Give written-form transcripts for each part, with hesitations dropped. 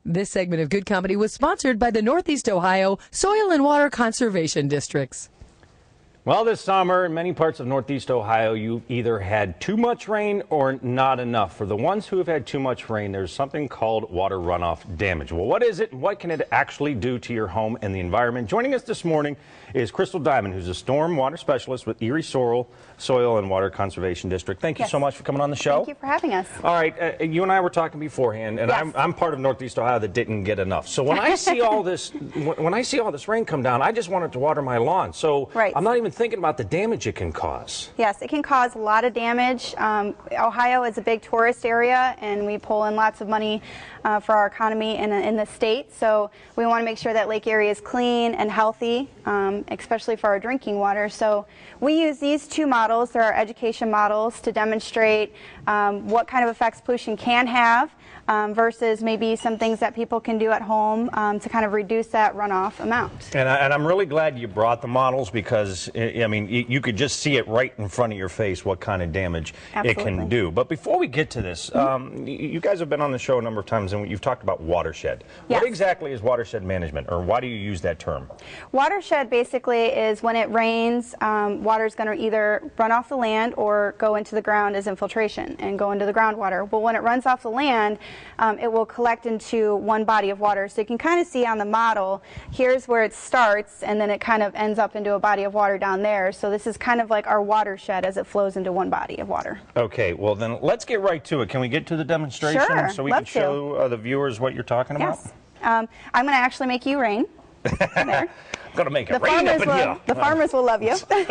This segment of Good Company was sponsored by the Northeast Ohio Soil and Water Conservation Districts. Well, this summer in many parts of Northeast Ohio, you've either had too much rain or not enough. For the ones who have had too much rain, there's something called water runoff damage. Well, what is it and what can it actually do to your home and the environment? Joining us this morning is Crystal Diamond, who's a storm water specialist with Erie Soil and Water Conservation District. Thank you so much for coming on the show. Thank you for having us. All right, you and I were talking beforehand, and I'm part of Northeast Ohio that didn't get enough. So when I see all this, when I see all this rain come down, I just want it to water my lawn. So I'm not even thinking about the damage it can cause. Yes, it can cause a lot of damage. Ohio is a big tourist area, and we pull in lots of money for our economy in the state. So we want to make sure that Lake Erie is clean and healthy, especially for our drinking water. So we use these two models. They're our education models to demonstrate what kind of effects pollution can have versus maybe some things that people can do at home to kind of reduce that runoff amount. And I'm really glad you brought the models because, I mean, you could just see it right in front of your face what kind of damage it can do. But before we get to this, you guys have been on the show a number of times and you've talked about watershed. Yes. What exactly is watershed management, or why do you use that term? Watershed basically is when it rains, water is going to either run off the land or go into the ground as infiltration and go into the groundwater. Well, when it runs off the land, it will collect into one body of water. So you can kind of see on the model, here's where it starts, and then it kind of ends up into a body of water down there. So this is kind of like our watershed as it flows into one body of water. Okay, well then let's get right to it. Can we get to the demonstration so we can show the viewers what you're talking about? Yes. I'm going to actually make you rain. There. I'm going to make it rain up in here. The farmers will love you.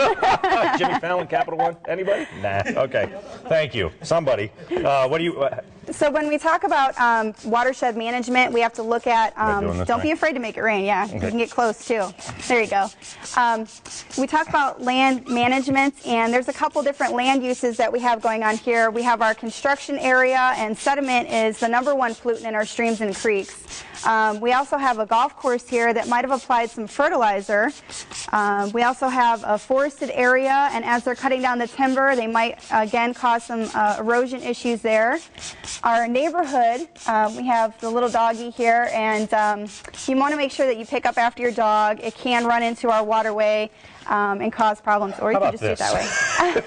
Jimmy Fallon, Capital One? Anybody? Nah. Okay. Thank you. Somebody. What do you... So when we talk about watershed management, we have to look at, don't be afraid to make it rain, you can get close too. There you go. We talk about land management, and there's a couple different land uses that we have going on here. We have our construction area, and sediment is the #1 pollutant in our streams and creeks. We also have a golf course here that might have applied some fertilizer. We also have a forested area, and as they're cutting down the timber, they might again cause some erosion issues there. Our neighborhood, we have the little doggy here, and you want to make sure that you pick up after your dog. It can run into our waterway and cause problems, or you can just do it that way.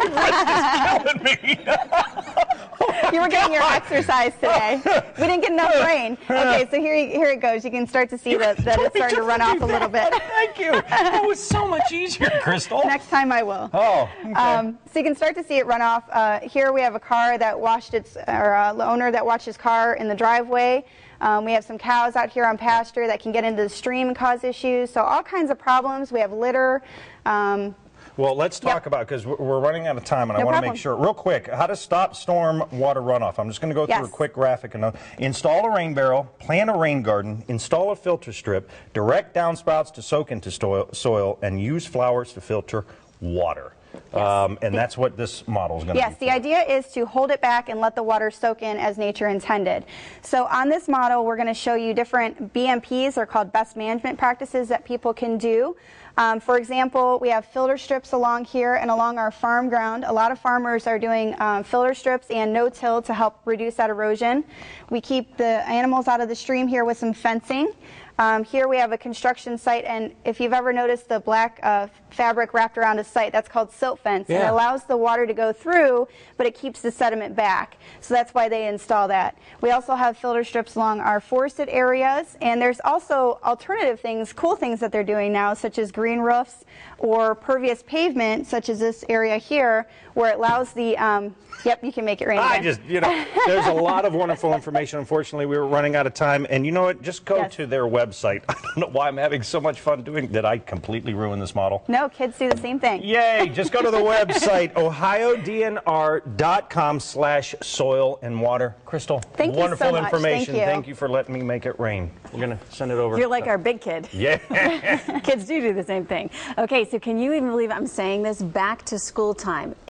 My wrist is killing me. You were getting your exercise today. We didn't get enough rain. Okay, so here it goes. You can start to see that it's starting to run off a little bit. Thank you. That was so much easier, Crystal. Next time I will. Oh, okay. So you can start to see it run off. Here we have a car that washed the owner that watched his car in the driveway. We have some cows out here on pasture that can get into the stream and cause issues. So all kinds of problems. We have litter. Well, let's talk about, because we're running out of time, and I want to make sure, real quick, how to stop storm water runoff. I'm just going to go through a quick graphic. And install a rain barrel, plant a rain garden, install a filter strip, direct downspouts to soak into soil, and use flowers to filter water. And that's what this model is going to be. Yes, the idea is to hold it back and let the water soak in as nature intended. So on this model, we're going to show you different BMPs, or called best management practices, that people can do. For example, we have filter strips along here and along our farm ground. A lot of farmers are doing filter strips and no-till to help reduce that erosion. We keep the animals out of the stream here with some fencing. Here we have a construction site, and if you've ever noticed the black fabric wrapped around a site, that's called silt fence. And it allows the water to go through, but it keeps the sediment back. So that's why they install that. We also have filter strips along our forested areas, and there's also alternative things, cool things that they're doing now, such as green roofs or pervious pavement, such as this area here, where it allows the, yep, you can make it rain again. There's a lot of wonderful information. Unfortunately, we were running out of time. And you know what? Just go to their website. I don't know why I'm having so much fun doing. Did I completely ruin this model? No, kids do the same thing. Yay! Just go to the website, ohiodnr.com/soil and water. Crystal, thank you wonderful so much. information. Thank you for letting me make it rain. We're going to send it over. You're like our big kid. Yeah. Kids do the same thing. Okay, so can you even believe I'm saying this? Back to school time.